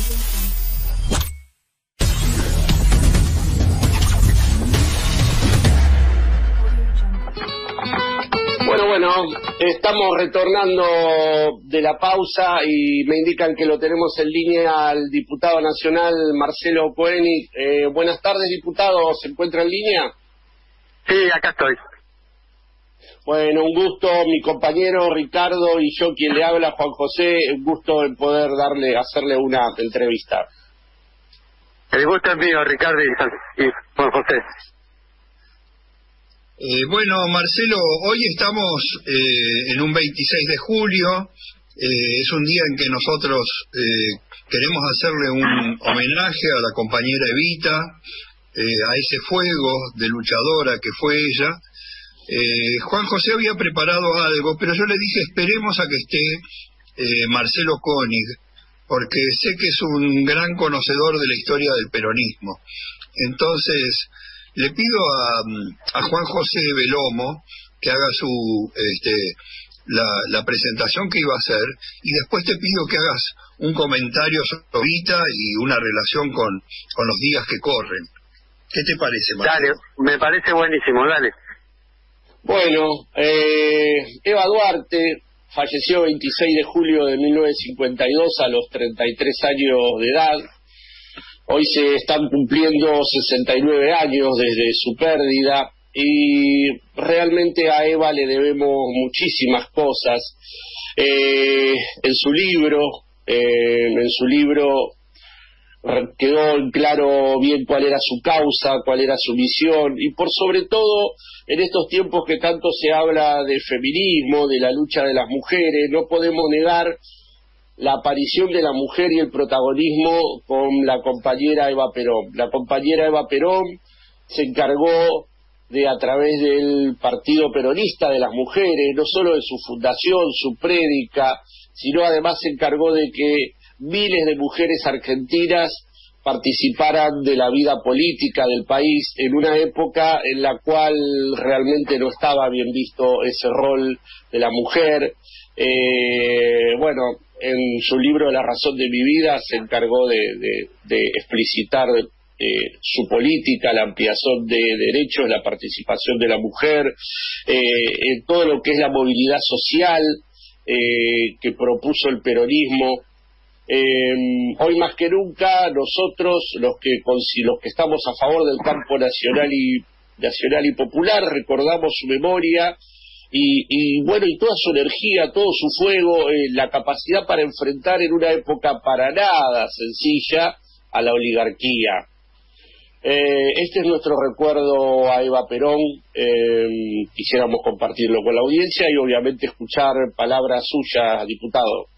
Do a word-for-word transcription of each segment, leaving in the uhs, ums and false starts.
Bueno, bueno, estamos retornando de la pausa y me indican que lo tenemos en línea al diputado nacional Marcelo Koenig. Eh, buenas tardes, diputado, ¿se encuentra en línea? Sí, acá estoy. Bueno, un gusto, mi compañero Ricardo y yo quien le habla, Juan José, un gusto en poder darle, hacerle una entrevista. El gusto es mío, Ricardo y Juan José. Eh, bueno, Marcelo, hoy estamos eh, en un veintiséis de julio, eh, es un día en que nosotros eh, queremos hacerle un homenaje a la compañera Evita, eh, a ese fuego de luchadora que fue ella. Eh, Juan José había preparado algo, pero yo le dije esperemos a que esté eh, Marcelo Koenig, porque sé que es un gran conocedor de la historia del peronismo. Entonces le pido a, a Juan José Velomo que haga su este, la, la presentación que iba a hacer, y después te pido que hagas un comentario sobre Evita y una relación con, con los días que corren. ¿Qué te parece, Marcelo? Dale, me parece buenísimo, dale. Bueno, eh, Eva Duarte falleció el veintiséis de julio de mil novecientos cincuenta y dos a los treinta y tres años de edad. Hoy se están cumpliendo sesenta y nueve años desde su pérdida y realmente a Eva le debemos muchísimas cosas. Eh, en su libro, eh, en su libro quedó en claro bien cuál era su causa, cuál era su misión, y por sobre todo en estos tiempos que tanto se habla de feminismo, de la lucha de las mujeres, no podemos negar la aparición de la mujer y el protagonismo con la compañera Eva Perón. La compañera Eva Perón se encargó de, a través del Partido Peronista de las Mujeres, no solo de su fundación, su prédica, sino además se encargó de que miles de mujeres argentinas participaran de la vida política del país en una época en la cual realmente no estaba bien visto ese rol de la mujer. Eh, bueno, en su libro La razón de mi vida se encargó de, de, de explicitar eh, su política, la ampliación de derechos, la participación de la mujer, eh, en todo lo que es la movilidad social eh, que propuso el peronismo. Eh, hoy más que nunca nosotros, los que los que estamos a favor del campo nacional y nacional y popular, recordamos su memoria y, y bueno, y toda su energía, todo su fuego, eh, la capacidad para enfrentar en una época para nada sencilla a la oligarquía. Eh, este es nuestro recuerdo a Eva Perón. Eh, quisiéramos compartirlo con la audiencia y obviamente escuchar palabras suyas, diputado.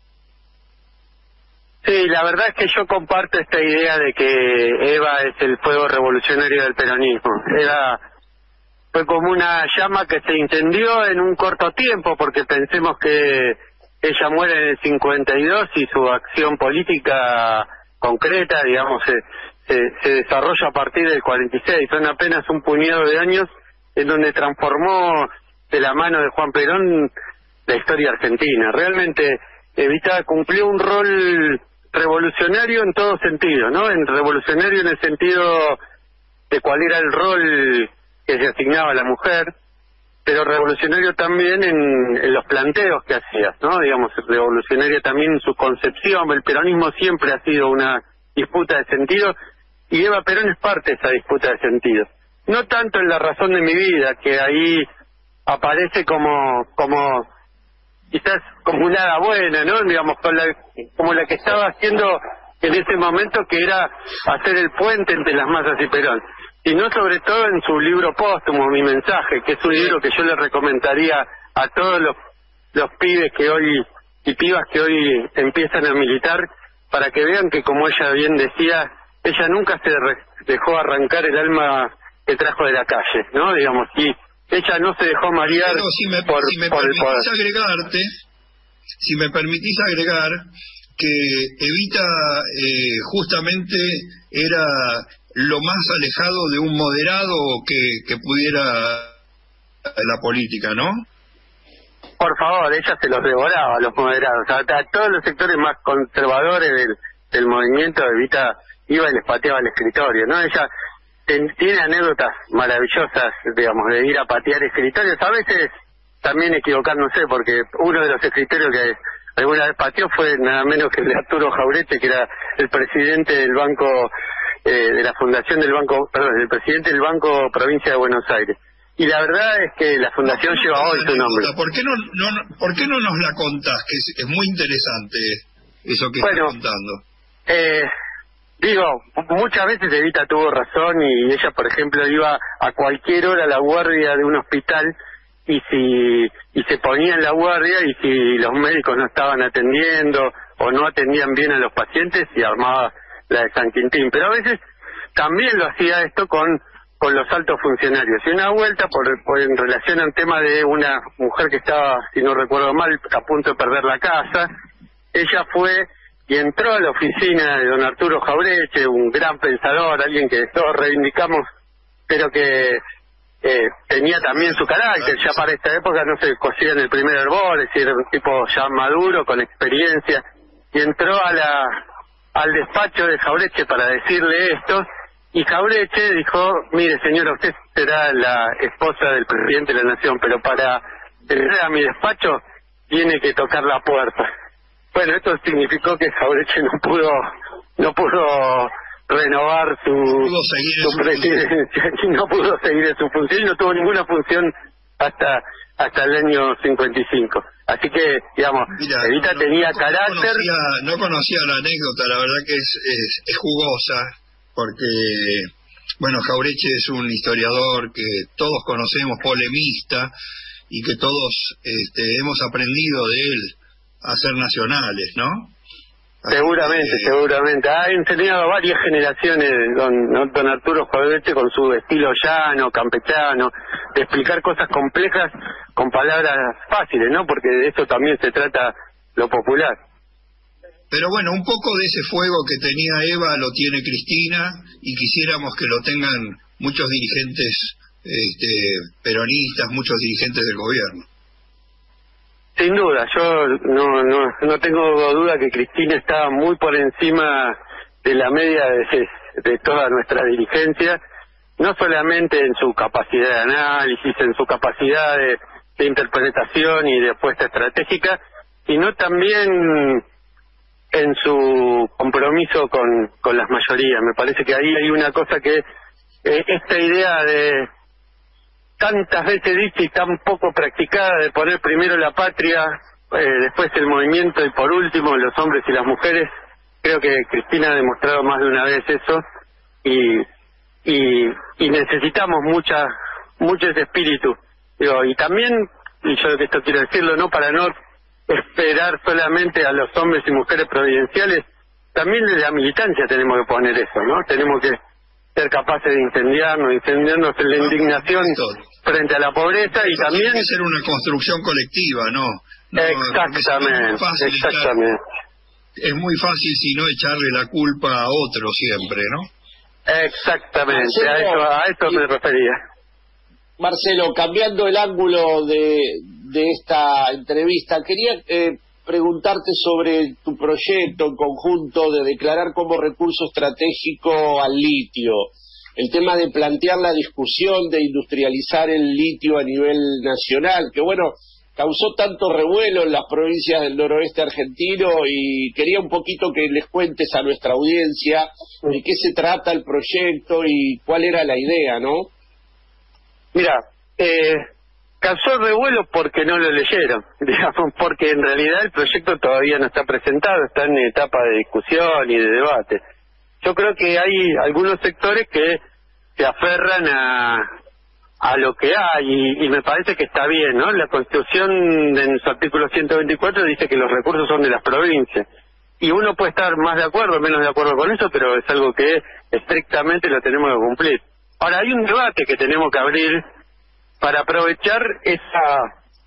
Sí, la verdad es que yo comparto esta idea de que Eva es el fuego revolucionario del peronismo. Era, fue como una llama que se incendió en un corto tiempo, porque pensemos que ella muere en el cincuenta y dos y su acción política concreta, digamos, se, se, se desarrolla a partir del cuarenta y seis. Son apenas un puñado de años en donde transformó de la mano de Juan Perón la historia argentina. Realmente Evita cumplió un rol revolucionario en todo sentido, ¿no? En revolucionario en el sentido de cuál era el rol que se asignaba a la mujer, pero revolucionario también en, en los planteos que hacía, ¿no? Digamos, revolucionario también en su concepción. El peronismo siempre ha sido una disputa de sentido y Eva Perón es parte de esa disputa de sentido. No tanto en La razón de mi vida, que ahí aparece como como quizás como una hada buena, ¿no? Digamos, con la, como la que estaba haciendo en ese momento, que era hacer el puente entre las masas y Perón. Y no sobre todo en su libro póstumo, Mi mensaje, que es un libro que yo le recomendaría a todos los, los pibes que hoy, y pibas que hoy empiezan a militar, para que vean que, como ella bien decía, ella nunca se re, dejó arrancar el alma que trajo de la calle, ¿no? Digamos, y ella no se dejó marear. Pero si me, por, si me por permitís el poder. agregarte, si me permitís agregar que Evita eh, justamente era lo más alejado de un moderado que, que pudiera la política, ¿no? Por favor, ella se los devoraba a los moderados, a, a todos los sectores más conservadores del, del movimiento, Evita iba y les pateaba el escritorio, ¿no? Ella ten, tiene anécdotas maravillosas, digamos, de ir a patear escritorios, a veces también equivocándose, porque uno de los escritorios que alguna vez pateó fue nada menos que el de Arturo Jauretche, que era el presidente del banco, eh, de la fundación del banco, perdón, el presidente del Banco Provincia de Buenos Aires. Y la verdad es que la fundación no, lleva hoy su nombre. ¿Por qué no, no, ¿por qué no nos la contás? Que es, es muy interesante eso que bueno, estás contando. Eh, digo, muchas veces Evita tuvo razón y ella, por ejemplo, iba a cualquier hora a la guardia de un hospital y si y se ponía en la guardia y si los médicos no estaban atendiendo o no atendían bien a los pacientes y armaba la de San Quintín. Pero a veces también lo hacía esto con con los altos funcionarios. Y una vuelta, por, por en relación a un tema de una mujer que estaba, si no recuerdo mal, a punto de perder la casa, ella fue y entró a la oficina de don Arturo Jauretche, un gran pensador, alguien que todos reivindicamos, pero que eh, tenía también su carácter. Ya para esta época no se cosía en el primer hervor, es decir, era un tipo ya maduro, con experiencia, y entró a la al despacho de Jauretche para decirle esto, y Jauretche dijo: mire señora, usted será la esposa del presidente de la Nación, pero para entrar a mi despacho tiene que tocar la puerta. Bueno, esto significó que Jauretche no pudo no pudo renovar su, pudo su presidencia y no pudo seguir en su función y no tuvo ninguna función hasta hasta el año cincuenta y cinco. Así que, digamos, Mira, Evita no, tenía no, carácter. No conocía, no conocía la anécdota, la verdad que es, es, es jugosa, porque, bueno, Jauretche es un historiador que todos conocemos, polemista, y que todos este, hemos aprendido de él a ser nacionales, ¿no? Así Seguramente, que, seguramente. Ha enseñado a varias generaciones don, don Arturo Jauretche con su estilo llano, campechano, de explicar cosas complejas con palabras fáciles, ¿no? Porque de eso también se trata lo popular. Pero bueno, un poco de ese fuego que tenía Eva lo tiene Cristina, y quisiéramos que lo tengan muchos dirigentes este, peronistas, muchos dirigentes del gobierno. Sin duda, yo no no no tengo duda que Cristina está muy por encima de la media de, de toda nuestra dirigencia, no solamente en su capacidad de análisis, en su capacidad de, de interpretación y de apuesta estratégica, sino también en su compromiso con, con las mayorías. Me parece que ahí hay una cosa que, eh, esta idea de tantas veces dicha y tan poco practicada de poner primero la patria, eh, después el movimiento y por último los hombres y las mujeres, creo que Cristina ha demostrado más de una vez eso y y, y necesitamos mucha mucho ese espíritu. Digo, y también, y yo esto quiero decirlo, no para no esperar solamente a los hombres y mujeres providenciales, también desde la militancia tenemos que poner eso, ¿no? Tenemos que ser capaces de incendiarnos, incendiarnos en la indignación frente a la pobreza y también... Tiene que ser una construcción colectiva, ¿no? no exactamente, es fácil exactamente. Estar, es muy fácil si no echarle la culpa a otro siempre, ¿no? Exactamente, Marcelo, a eso, a eso me refería. Marcelo, cambiando el ángulo de, de esta entrevista, quería eh, preguntarte sobre tu proyecto en conjunto de declarar como recurso estratégico al litio. El tema de plantear la discusión de industrializar el litio a nivel nacional, que bueno, causó tanto revuelo en las provincias del noroeste argentino, y quería un poquito que les cuentes a nuestra audiencia de qué se trata el proyecto y cuál era la idea, ¿no? Mira, eh, causó revuelo porque no lo leyeron, digamos, porque en realidad el proyecto todavía no está presentado, está en etapa de discusión y de debate. Yo creo que hay algunos sectores que se aferran a a lo que hay y, y me parece que está bien, ¿no? La Constitución en su artículo ciento veinticuatro dice que los recursos son de las provincias y uno puede estar más de acuerdo o menos de acuerdo con eso, pero es algo que estrictamente lo tenemos que cumplir. Ahora, hay un debate que tenemos que abrir para aprovechar esa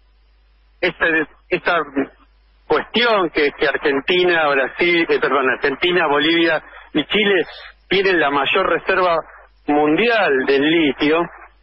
esa, esa cuestión que, que Argentina, Brasil, eh, perdón, Argentina, Bolivia y Chile tienen la mayor reserva mundial del litio,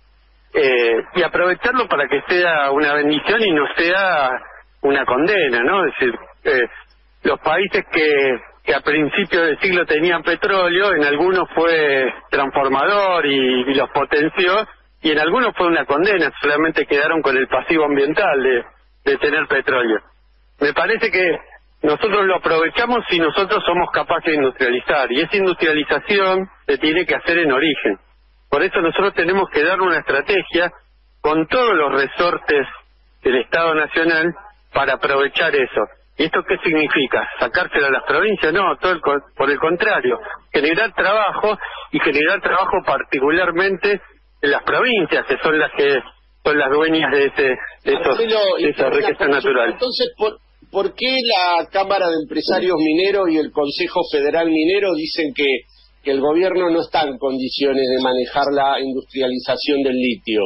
eh, y aprovecharlo para que sea una bendición y no sea una condena, ¿no? Es decir, eh, los países que, que a principios del siglo tenían petróleo, en algunos fue transformador y, y los potenció, y en algunos fue una condena, solamente quedaron con el pasivo ambiental de, de tener petróleo. Me parece que nosotros lo aprovechamos si nosotros somos capaces de industrializar, y esa industrialización se tiene que hacer en origen. Por eso nosotros tenemos que dar una estrategia con todos los resortes del Estado Nacional para aprovechar eso. ¿Y esto qué significa? ¿Sacárselo a las provincias? No, todo el, por el contrario, generar trabajo, y generar trabajo particularmente en las provincias, que son las que son las dueñas de ese de, esos, de esa riqueza natural. Entonces, ¿por, ¿por qué la Cámara de Empresarios Mineros y el Consejo Federal Minero dicen que, que el gobierno no está en condiciones de manejar la industrialización del litio?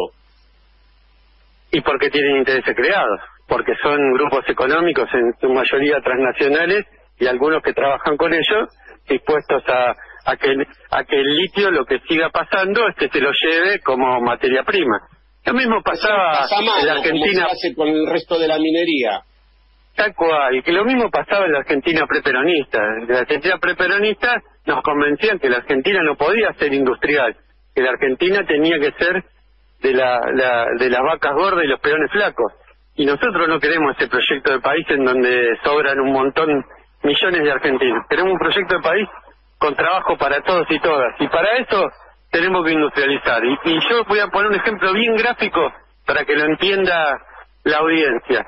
Y porque tienen intereses creados, porque son grupos económicos en su mayoría transnacionales, y algunos que trabajan con ellos dispuestos a, a que a que el litio, lo que siga pasando es que se lo lleve como materia prima. Lo mismo pasaba pasa mano, en la Argentina, como se hace con el resto de la minería. Tal cual, y que lo mismo pasaba en la Argentina preperonista. En la Argentina preperonista nos convencían que la Argentina no podía ser industrial, que la Argentina tenía que ser de la, la de las vacas gordas y los peones flacos. Y nosotros no queremos ese proyecto de país en donde sobran un montón, millones de argentinos. Queremos un proyecto de país con trabajo para todos y todas. Y para eso tenemos que industrializar. Y, y yo voy a poner un ejemplo bien gráfico para que lo entienda la audiencia.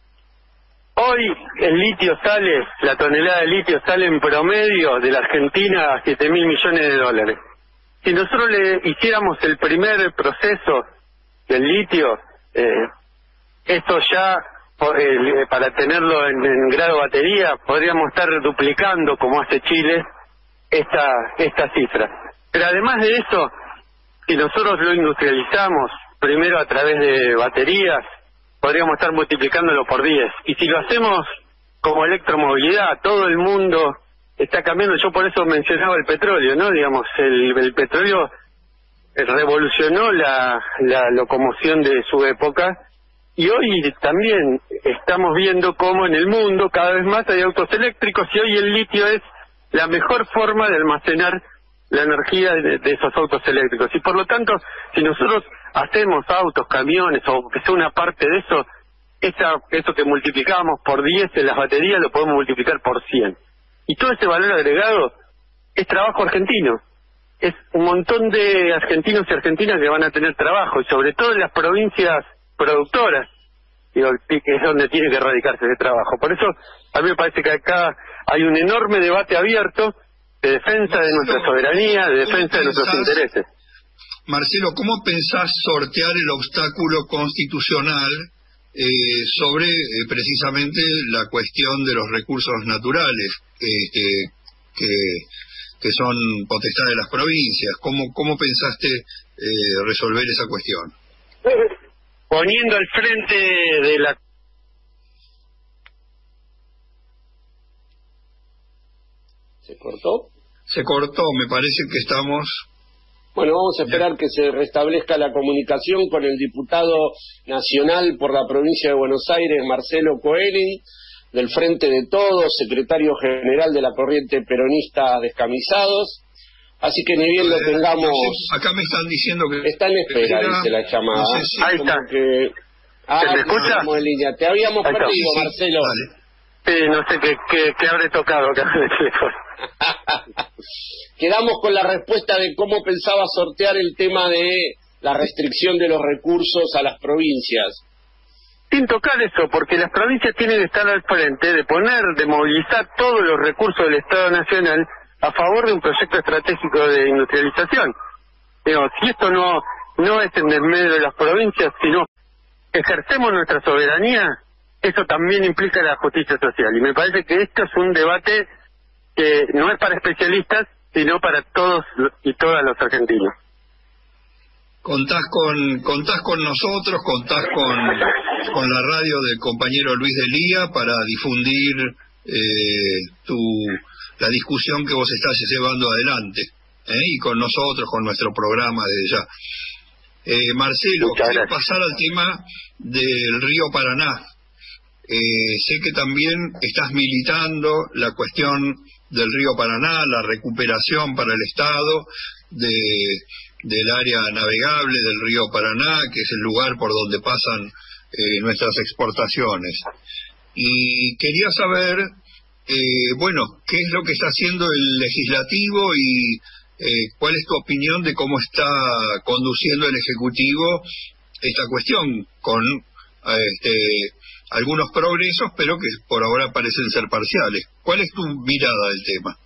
Hoy el litio sale, la tonelada de litio sale en promedio de la Argentina a siete mil millones de dólares. Si nosotros le hiciéramos el primer proceso del litio, eh, esto ya, eh, para tenerlo en, en grado batería, podríamos estar duplicando, como hace Chile, esta, esta cifra. Pero además de eso, si nosotros lo industrializamos, primero a través de baterías, podríamos estar multiplicándolo por diez. Y si lo hacemos como electromovilidad, todo el mundo está cambiando. Yo por eso mencionaba el petróleo, ¿no? Digamos, el, el petróleo revolucionó la, la locomoción de su época, y hoy también estamos viendo cómo en el mundo cada vez más hay autos eléctricos, y hoy el litio es la mejor forma de almacenar la energía de, de esos autos eléctricos. Y por lo tanto, si nosotros hacemos autos, camiones, o que sea una parte de eso, esa, eso que multiplicábamos por diez en las baterías lo podemos multiplicar por cien. Y todo ese valor agregado es trabajo argentino. Es un montón de argentinos y argentinas que van a tener trabajo, y sobre todo en las provincias productoras, digo, que es donde tiene que erradicarse ese trabajo. Por eso a mí me parece que acá hay un enorme debate abierto de defensa de nuestra soberanía, de defensa de nuestros intereses. Marcelo, ¿cómo pensás sortear el obstáculo constitucional eh, sobre eh, precisamente la cuestión de los recursos naturales eh, que, que, que son potestad de las provincias? ¿Cómo, cómo pensaste eh, resolver esa cuestión? Poniendo al frente de la... ¿Se cortó? Se cortó, me parece que estamos... Bueno, vamos a esperar que se restablezca la comunicación con el diputado nacional por la provincia de Buenos Aires, Marcelo Coelho, del Frente de Todos, secretario general de la corriente peronista Descamisados. Así que ni bien lo tengamos... Acá me están diciendo que... Está en espera, era, dice la llamada. No sé si Ahí está. Que... Ah, ¿Se me escucha? en línea. Te habíamos Ahí está. perdido, Sí, sí, Marcelo. vale. Sí, no sé qué, qué, qué habré tocado acá en el teléfono. Quedamos con la respuesta de cómo pensaba sortear el tema de la restricción de los recursos a las provincias. Sin tocar eso, porque las provincias tienen que estar al frente de poner, de movilizar todos los recursos del Estado Nacional a favor de un proyecto estratégico de industrialización. Digo, si esto no no es en el medio de las provincias, sino ejercemos nuestra soberanía, eso también implica la justicia social. Y me parece que esto es un debate que no es para especialistas, sino para todos y todas los argentinos. Contás con contás con nosotros, contás con, con la radio del compañero Luis Delía para difundir eh, tu la discusión que vos estás llevando adelante, ¿eh? Y con nosotros, con nuestro programa desde ya. Eh, Marcelo, quiero pasar al tema del río Paraná. Eh, sé que también estás militando la cuestión del río Paraná, la recuperación para el Estado de, del área navegable del río Paraná, que es el lugar por donde pasan eh, nuestras exportaciones. Y quería saber, eh, bueno, qué es lo que está haciendo el legislativo y eh, cuál es tu opinión de cómo está conduciendo el Ejecutivo esta cuestión, con este, algunos progresos, pero que por ahora parecen ser parciales. ¿Cuál es tu mirada del tema?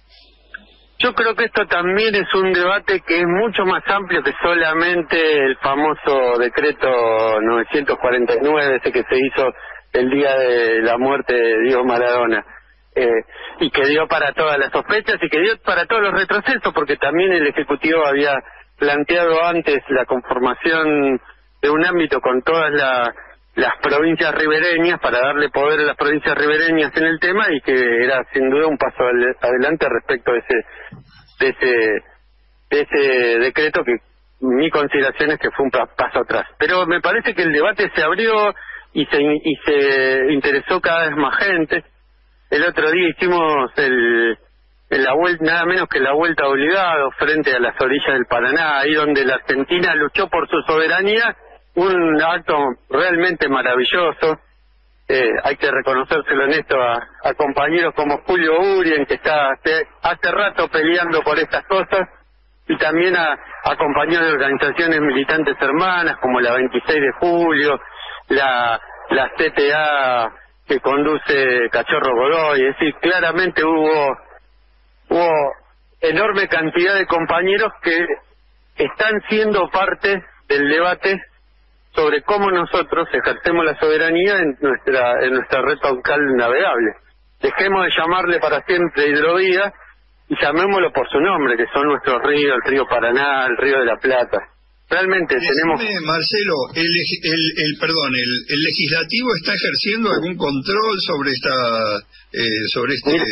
Yo creo que esto también es un debate que es mucho más amplio que solamente el famoso decreto novecientos cuarenta y nueve, ese que se hizo el día de la muerte de Diego Maradona, eh, y que dio para todas las sospechas y que dio para todos los retrocesos, porque también el Ejecutivo había planteado antes la conformación de un ámbito con todas la, las provincias ribereñas para darle poder a las provincias ribereñas en el tema, y que era sin duda un paso adelante respecto de ese, de ese, de ese decreto, que mi consideración es que fue un paso atrás. Pero me parece que el debate se abrió y se, y se interesó cada vez más gente. El otro día hicimos el, el la vuelta, nada menos que la vuelta obligada frente a las orillas del Paraná, ahí donde la Argentina luchó por su soberanía, un acto realmente maravilloso. Eh, hay que reconocérselo en esto a, a compañeros como Julio Urien, que está hace, hace rato peleando por estas cosas, y también a, a compañeros de organizaciones militantes hermanas como la veintiséis de julio, la, la C T A que conduce Cachorro Godoy. Es decir, claramente hubo, hubo enorme cantidad de compañeros que están siendo parte del debate sobre cómo nosotros ejercemos la soberanía en nuestra en nuestra red troncal navegable. Dejemos de llamarle para siempre hidrovía y llamémoslo por su nombre, que son nuestros ríos, el río Paraná, el río de la Plata. Realmente Decime, tenemos... Marcelo, el, el, el perdón, el, el legislativo está ejerciendo algún control sobre esta eh, sobre este Mira,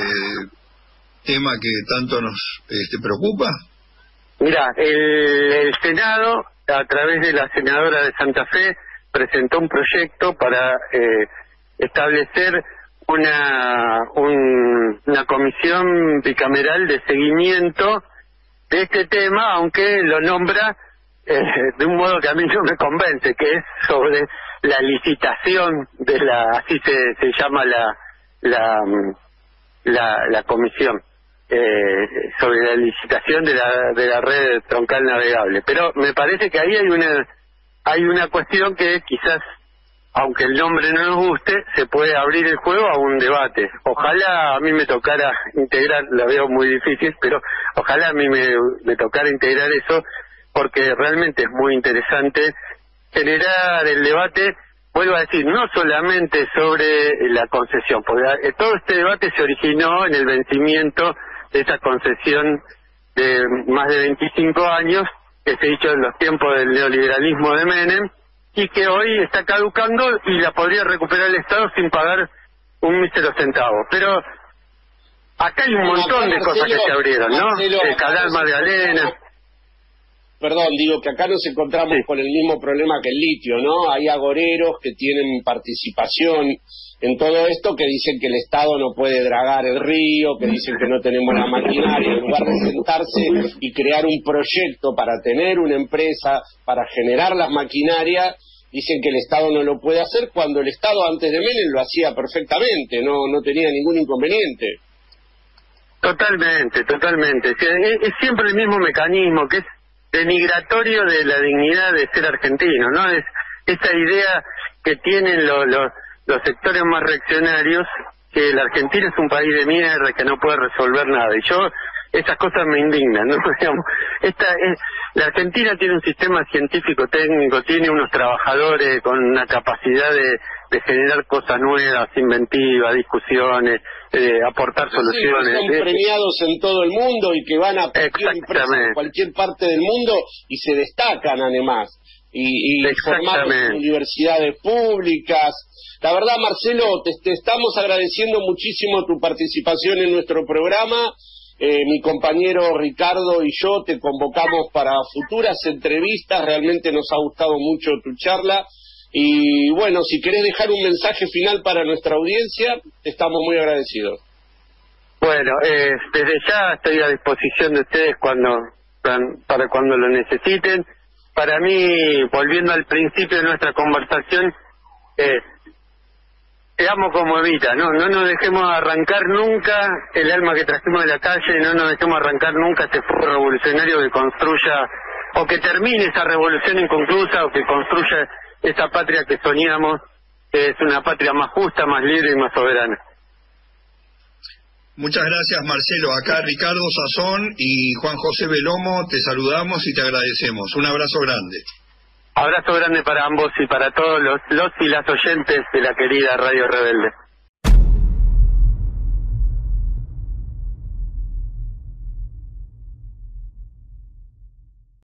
tema que tanto nos este, preocupa. Mira, el, el Senado, a través de la senadora de Santa Fe, presentó un proyecto para eh, establecer una un, una comisión bicameral de seguimiento de este tema, aunque lo nombra eh, de un modo que a mí no me convence, que es sobre la licitación de la, así se, se llama la la la, la comisión, eh, sobre la licitación de la de la red troncal navegable. Pero me parece que ahí hay una hay una cuestión que quizás, aunque el nombre no nos guste, se puede abrir el juego a un debate. Ojalá a mí me tocara integrar, la veo muy difícil, pero ojalá a mí me, me tocara integrar eso, porque realmente es muy interesante generar el debate, vuelvo a decir, no solamente sobre la concesión, porque todo este debate se originó en el vencimiento de esa concesión de más de veinticinco años, que se hizo en los tiempos del neoliberalismo de Menem, y que hoy está caducando y la podría recuperar el Estado sin pagar un mísero centavo. Pero acá hay un montón de cosas que se abrieron, ¿no? El canal Magdalena. Perdón, digo que acá nos encontramos Sí. con el mismo problema que el litio, ¿no? Hay agoreros que tienen participación en todo esto, que dicen que el Estado no puede dragar el río, que dicen que no tenemos la maquinaria. En lugar de sentarse y crear un proyecto para tener una empresa, para generar las maquinarias, dicen que el Estado no lo puede hacer, cuando el Estado antes de Menem lo hacía perfectamente, no no tenía ningún inconveniente. Totalmente, totalmente. Es, es siempre el mismo mecanismo, que es denigratorio de la dignidad de ser argentino, ¿no? Es esa idea que tienen los, los, los sectores más reaccionarios, que la Argentina es un país de mierda, que no puede resolver nada. Y yo, esas cosas me indignan, ¿no? Digamos, esta es, la Argentina tiene un sistema científico técnico, tiene unos trabajadores con una capacidad de, de generar cosas nuevas, inventivas, discusiones, eh, aportar Sí, soluciones. son Eh, premiados en todo el mundo y que van a cualquier empresa en cualquier parte del mundo y se destacan además. Y, y formados en universidades públicas. La verdad, Marcelo, te, te estamos agradeciendo muchísimo tu participación en nuestro programa. Eh, mi compañero Ricardo y yo te convocamos para futuras entrevistas. Realmente nos ha gustado mucho tu charla. Y bueno, si querés dejar un mensaje final para nuestra audiencia, estamos muy agradecidos. Bueno, eh, desde ya estoy a disposición de ustedes cuando para cuando lo necesiten. Para mí, volviendo al principio de nuestra conversación, eh, seamos como Evita, ¿no? No nos dejemos arrancar nunca el alma que trajimos de la calle, no nos dejemos arrancar nunca este fuego revolucionario que construya, o que termine esa revolución inconclusa, o que construya esa patria que soñamos, que es una patria más justa, más libre y más soberana. Muchas gracias, Marcelo. Acá Ricardo Sazón y Juan José Belomo, te saludamos y te agradecemos. Un abrazo grande. Abrazo grande para ambos y para todos los, los y las oyentes de la querida Radio Rebelde.